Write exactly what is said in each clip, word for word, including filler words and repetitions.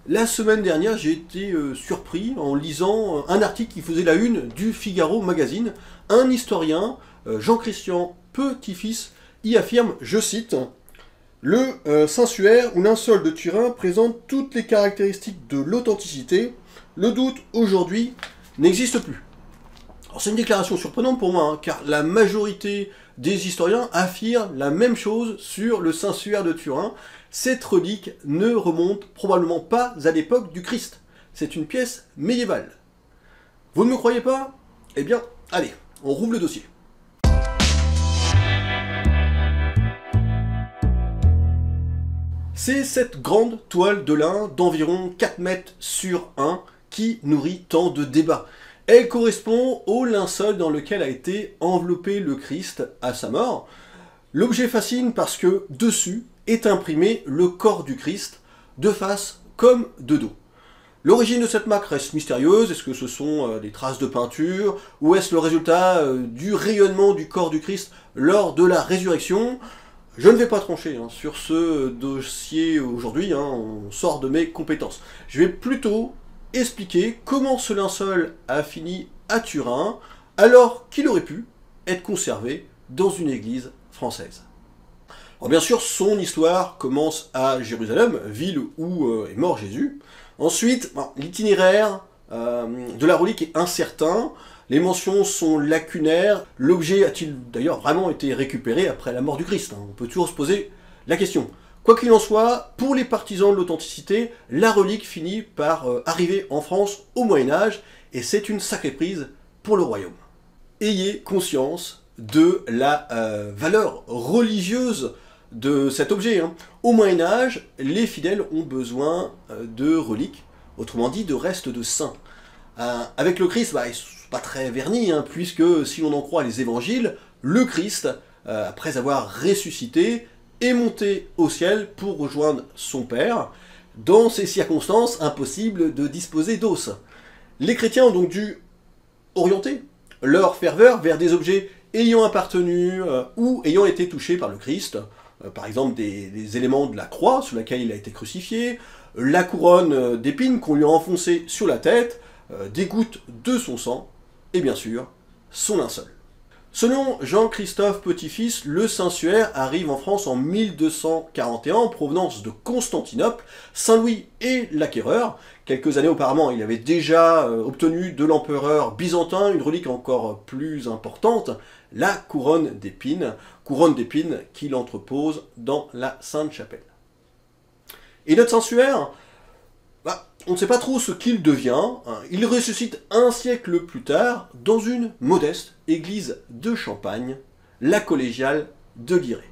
La semaine dernière, j'ai été euh, surpris en lisant euh, un article qui faisait la une du Figaro Magazine. Un historien, euh, Jean-Christian Petit-Fils, y affirme, je cite, « Le euh, Saint-Suaire ou linceul de Turin présente toutes les caractéristiques de l'authenticité. Le doute, aujourd'hui, n'existe plus. » Alors c'est une déclaration surprenante pour moi, hein, car la majorité des historiens affirment la même chose sur le Saint-Suaire de Turin. Cette relique ne remonte probablement pas à l'époque du Christ. C'est une pièce médiévale. Vous ne me croyez pas? Eh bien, allez, on rouvre le dossier. C'est cette grande toile de lin d'environ quatre mètres sur un qui nourrit tant de débats. Elle correspond au linceul dans lequel a été enveloppé le Christ à sa mort. L'objet fascine parce que dessus est imprimé le corps du Christ, de face comme de dos. L'origine de cette marque reste mystérieuse. Est-ce que ce sont euh, des traces de peinture, ou est-ce le résultat euh, du rayonnement du corps du Christ lors de la résurrection? Je ne vais pas trancher hein, sur ce dossier aujourd'hui, hein, on sort de mes compétences. Je vais plutôt expliquer comment ce linceul a fini à Turin, alors qu'il aurait pu être conservé dans une église française. Alors bien sûr, son histoire commence à Jérusalem, ville où euh, est mort Jésus. Ensuite, bon, l'itinéraire euh, de la relique est incertain, les mentions sont lacunaires. L'objet a-t-il d'ailleurs vraiment été récupéré après la mort du Christ, hein? On peut toujours se poser la question. Quoi qu'il en soit, pour les partisans de l'authenticité, la relique finit par euh, arriver en France au Moyen-Âge, et c'est une sacrée prise pour le royaume. Ayez conscience de la euh, valeur religieuse de cet objet. Hein. Au Moyen-Âge, les fidèles ont besoin euh, de reliques, autrement dit de restes de saints. Euh, avec le Christ, bah, ils ne sont pas très vernis, hein, puisque si l'on en croit les évangiles, le Christ, euh, après avoir ressuscité, est monté au ciel pour rejoindre son Père. Dans ces circonstances, impossible de disposer d'os. Les chrétiens ont donc dû orienter leur ferveur vers des objets ayant appartenu euh, ou ayant été touchés par le Christ. Euh, par exemple, des, des éléments de la croix sur laquelle il a été crucifié, la couronne d'épines qu'on lui a enfoncée sur la tête, euh, des gouttes de son sang, et bien sûr, son linceul. Selon Jean-Christophe Petit-Fils, le Saint-Suaire arrive en France en mille deux cent quarante et un en provenance de Constantinople. Saint-Louis est l'acquéreur. Quelques années auparavant, il avait déjà obtenu de l'empereur byzantin une relique encore plus importante, la couronne d'épines, couronne d'épines qu'il entrepose dans la Sainte-Chapelle. Et notre Saint-Suaire, bah, on ne sait pas trop ce qu'il devient. Il ressuscite un siècle plus tard dans une modeste église de Champagne, la collégiale de Guiret.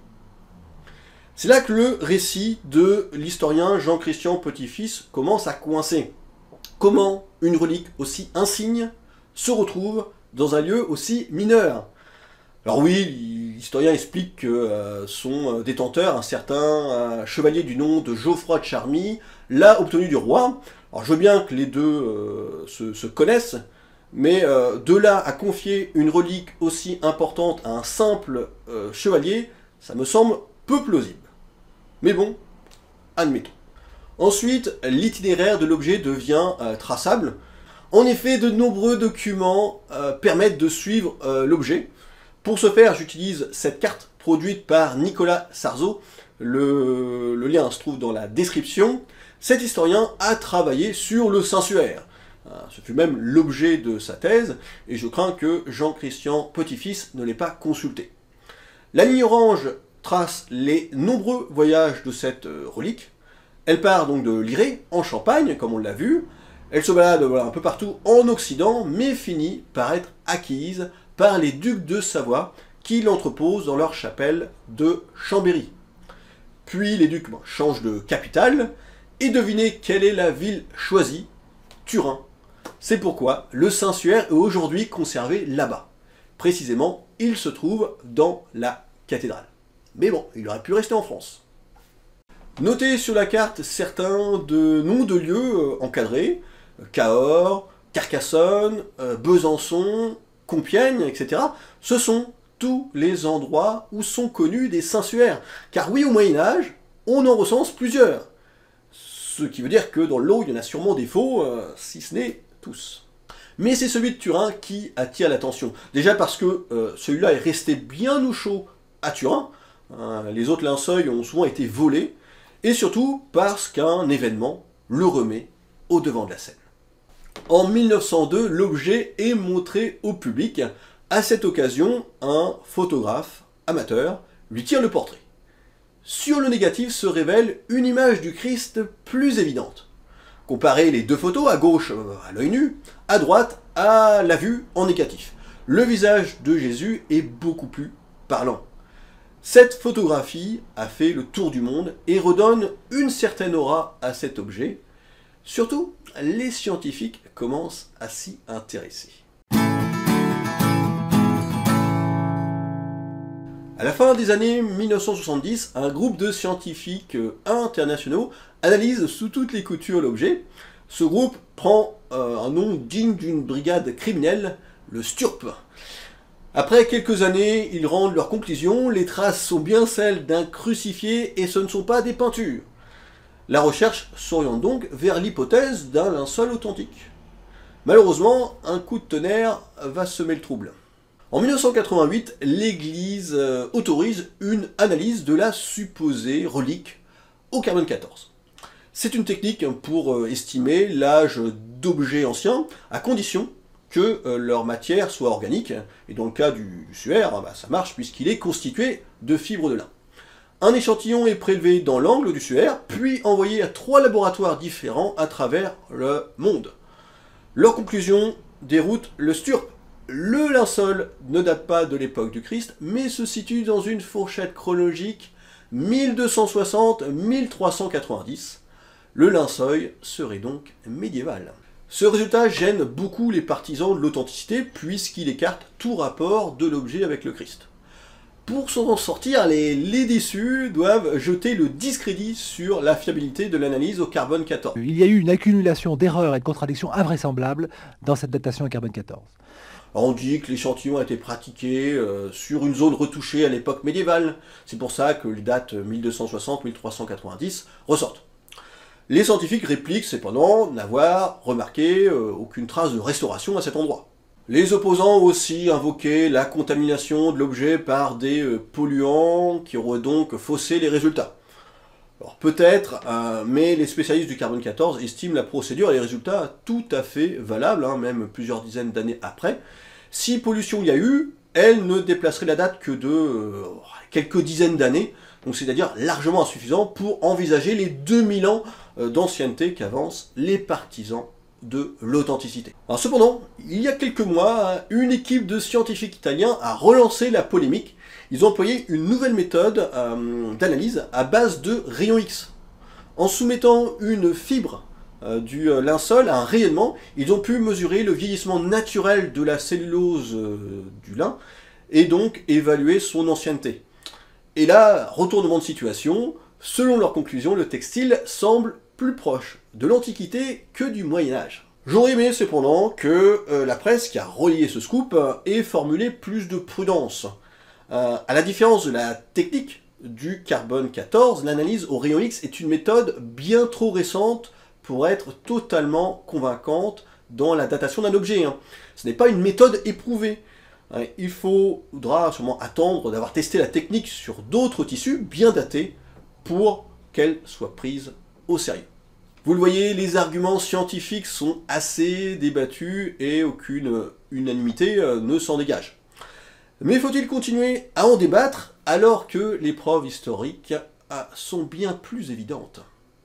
C'est là que le récit de l'historien Jean-Christian Petit-Fils commence à coincer. Comment une relique aussi insigne se retrouve dans un lieu aussi mineur? Alors oui, l'historien explique que euh, son détenteur, un certain euh, chevalier du nom de Geoffroy de Charmy, l'a obtenu du roi. Alors je veux bien que les deux euh, se, se connaissent, mais euh, de là à confier une relique aussi importante à un simple euh, chevalier, ça me semble peu plausible. Mais bon, admettons. Ensuite, l'itinéraire de l'objet devient euh, traçable. En effet, de nombreux documents euh, permettent de suivre euh, l'objet. Pour ce faire, j'utilise cette carte produite par Nicolas Sarzeau. Le, le lien se trouve dans la description. Cet historien a travaillé sur le Saint-Suaire. Ce fut même l'objet de sa thèse, et je crains que Jean-Christian Petit-Fils ne l'ait pas consulté. La ligne orange trace les nombreux voyages de cette relique. Elle part donc de Lirey, en Champagne, comme on l'a vu. Elle se balade voilà, un peu partout en Occident, mais finit par être acquise par les ducs de Savoie, qui l'entreposent dans leur chapelle de Chambéry. Puis les ducs bon, changent de capitale, et devinez quelle est la ville choisie? Turin. C'est pourquoi le Saint-Suaire est aujourd'hui conservé là-bas. Précisément, il se trouve dans la cathédrale. Mais bon, il aurait pu rester en France. Notez sur la carte certains de noms de lieux encadrés, Cahors, Carcassonne, Besançon, Compiègne, et cetera. Ce sont tous les endroits où sont connus des Saint-Suaires. Car oui, au Moyen-Âge, on en recense plusieurs. ce qui veut dire que dans le lot, il y en a sûrement des faux, euh, si ce n'est tous. Mais c'est celui de Turin qui attire l'attention. Déjà parce que euh, celui-là est resté bien au chaud à Turin, hein, les autres linceuils ont souvent été volés, et surtout parce qu'un événement le remet au devant de la scène. En mille neuf cent deux, l'objet est montré au public. À cette occasion, un photographe amateur lui tire le portrait. Sur le négatif se révèle une image du Christ plus évidente. Comparez les deux photos, à gauche à l'œil nu, à droite à la vue en négatif. Le visage de Jésus est beaucoup plus parlant. Cette photographie a fait le tour du monde et redonne une certaine aura à cet objet. Surtout, les scientifiques commencent à s'y intéresser. À la fin des années mille neuf cent soixante-dix, un groupe de scientifiques internationaux analyse sous toutes les coutures l'objet. Ce groupe prend euh, un nom digne d'une brigade criminelle, le STURP. Après quelques années, ils rendent leur conclusion, les traces sont bien celles d'un crucifié et ce ne sont pas des peintures. La recherche s'oriente donc vers l'hypothèse d'un linceul authentique. Malheureusement, un coup de tonnerre va semer le trouble. En mille neuf cent quatre-vingt-huit, l'Église euh, autorise une analyse de la supposée relique au carbone quatorze. C'est une technique pour euh, estimer l'âge d'objets anciens, à condition que euh, leur matière soit organique, et dans le cas du, du suaire, bah, ça marche puisqu'il est constitué de fibres de lin. Un échantillon est prélevé dans l'angle du suaire, puis envoyé à trois laboratoires différents à travers le monde. Leur conclusion déroute le STURP. Le linceul ne date pas de l'époque du Christ, mais se situe dans une fourchette chronologique mille deux cent soixante à mille trois cent quatre-vingt-dix. Le linceul serait donc médiéval. Ce résultat gêne beaucoup les partisans de l'authenticité, puisqu'il écarte tout rapport de l'objet avec le Christ. Pour s'en sortir, les, les déçus doivent jeter le discrédit sur la fiabilité de l'analyse au carbone quatorze. Il y a eu une accumulation d'erreurs et de contradictions invraisemblables dans cette datation au carbone quatorze. On dit que l'échantillon a été pratiqué euh, sur une zone retouchée à l'époque médiévale. C'est pour ça que les dates mille deux cent soixante à mille trois cent quatre-vingt-dix ressortent. Les scientifiques répliquent cependant n'avoir remarqué euh, aucune trace de restauration à cet endroit. Les opposants ont aussi invoqué la contamination de l'objet par des euh, polluants qui auraient donc faussé les résultats. Alors peut-être, euh, mais les spécialistes du carbone quatorze estiment la procédure et les résultats tout à fait valables, hein, même plusieurs dizaines d'années après. Si pollution il y a eu, elle ne déplacerait la date que de euh, quelques dizaines d'années, donc c'est-à-dire largement insuffisant pour envisager les deux mille ans euh, d'ancienneté qu'avancent les partisans de l'authenticité. Alors cependant, il y a quelques mois, une équipe de scientifiques italiens a relancé la polémique. Ils ont employé une nouvelle méthode euh, d'analyse à base de rayons X. En soumettant une fibre euh, du euh, linceul à un rayonnement, ils ont pu mesurer le vieillissement naturel de la cellulose euh, du lin et donc évaluer son ancienneté. Et là, retournement de situation, selon leur conclusion, le textile semble plus proche de l'Antiquité que du Moyen-Âge. J'aurais aimé cependant que euh, la presse qui a relayé ce scoop euh, ait formulé plus de prudence. Euh, à la différence de la technique du carbone quatorze, l'analyse au rayon X est une méthode bien trop récente pour être totalement convaincante dans la datation d'un objet. Hein. Ce n'est pas une méthode éprouvée. Hein, il faudra sûrement attendre d'avoir testé la technique sur d'autres tissus bien datés pour qu'elle soit prise au sérieux. Vous le voyez, les arguments scientifiques sont assez débattus et aucune unanimité ne s'en dégage. Mais faut-il continuer à en débattre alors que les preuves historiques sont bien plus évidentes?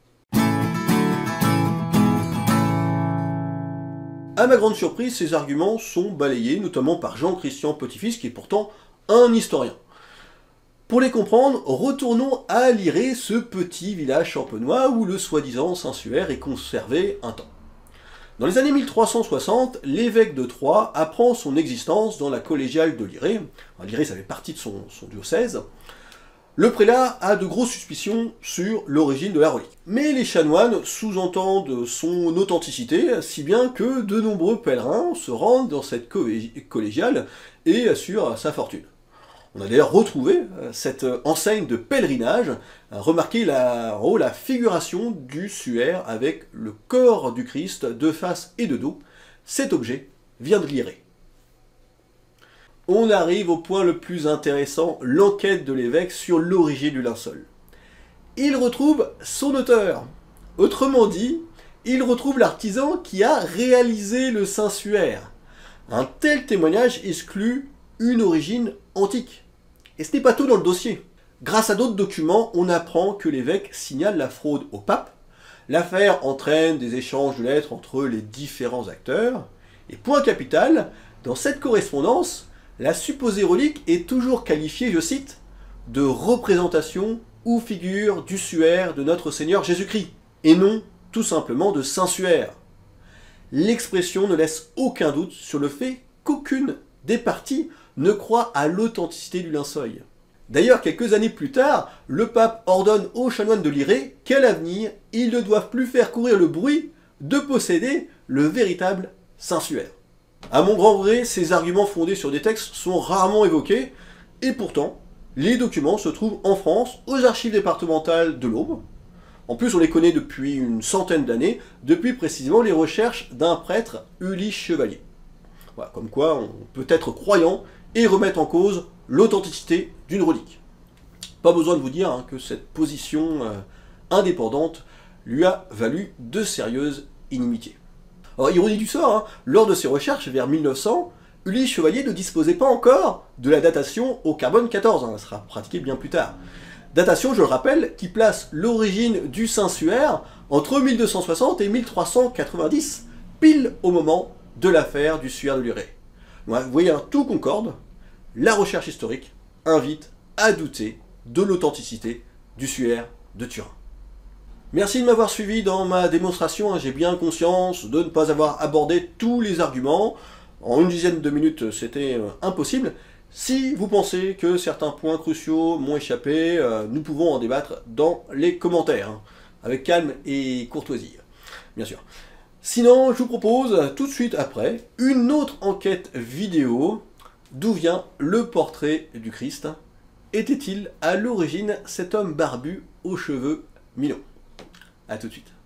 À ma grande surprise, ces arguments sont balayés, notamment par Jean-Christian Petit-Fils, qui est pourtant un historien. Pour les comprendre, retournons à Liré, ce petit village champenois où le soi-disant Saint-Suaire est conservé un temps. Dans les années mille trois cent soixante, l'évêque de Troyes apprend son existence dans la collégiale de Liré. Liré, ça fait partie de son, son diocèse. Le prélat a de grosses suspicions sur l'origine de la relique. Mais les chanoines sous-entendent son authenticité, si bien que de nombreux pèlerins se rendent dans cette collégiale et assurent sa fortune. On a d'ailleurs retrouvé cette enseigne de pèlerinage, remarquez la, oh, la figuration du suaire avec le corps du Christ de face et de dos. Cet objet vient de Lirey. On arrive au point le plus intéressant, l'enquête de l'évêque sur l'origine du linceul. Il retrouve son auteur. Autrement dit, il retrouve l'artisan qui a réalisé le Saint-Suaire. Un tel témoignage exclut une origine antique. Et ce n'est pas tout dans le dossier. Grâce à d'autres documents, on apprend que l'évêque signale la fraude au pape. L'affaire entraîne des échanges de lettres entre les différents acteurs. Et point capital, dans cette correspondance, la supposée relique est toujours qualifiée, je cite, de représentation ou figure du suaire de notre Seigneur Jésus-Christ, et non tout simplement de Saint-Suaire. L'expression ne laisse aucun doute sur le fait qu'aucune des parties ne croit à l'authenticité du linceul. D'ailleurs, quelques années plus tard, le pape ordonne aux chanoines de Lirey qu'à l'avenir, ils ne doivent plus faire courir le bruit de posséder le véritable Saint-Suaire. À mon grand gré, ces arguments fondés sur des textes sont rarement évoqués, et pourtant, les documents se trouvent en France, aux archives départementales de l'Aube. En plus, on les connaît depuis une centaine d'années, depuis précisément les recherches d'un prêtre, Ulysse Chevalier. Voilà, comme quoi, on peut être croyant et remettre en cause l'authenticité d'une relique. Pas besoin de vous dire hein, que cette position euh, indépendante lui a valu de sérieuses inimitiés. Alors, ironie du sort, hein, lors de ses recherches vers mille neuf cents, Ulysse Chevalier ne disposait pas encore de la datation au carbone quatorze, hein, elle sera pratiquée bien plus tard. Datation, je le rappelle, qui place l'origine du Saint-Suaire entre mille deux cent soixante et mille trois cent quatre-vingt-dix, pile au moment de l'affaire du suaire de Lirey. Ouais, vous voyez, hein, tout concorde, la recherche historique invite à douter de l'authenticité du suaire de Turin. Merci de m'avoir suivi dans ma démonstration, hein, j'ai bien conscience de ne pas avoir abordé tous les arguments. En une dizaine de minutes, c'était euh, impossible. Si vous pensez que certains points cruciaux m'ont échappé, euh, nous pouvons en débattre dans les commentaires, hein, avec calme et courtoisie, bien sûr. Sinon, je vous propose tout de suite après une autre enquête vidéo. D'où vient le portrait du Christ? Était-il à l'origine cet homme barbu aux cheveux mi-longs? A tout de suite.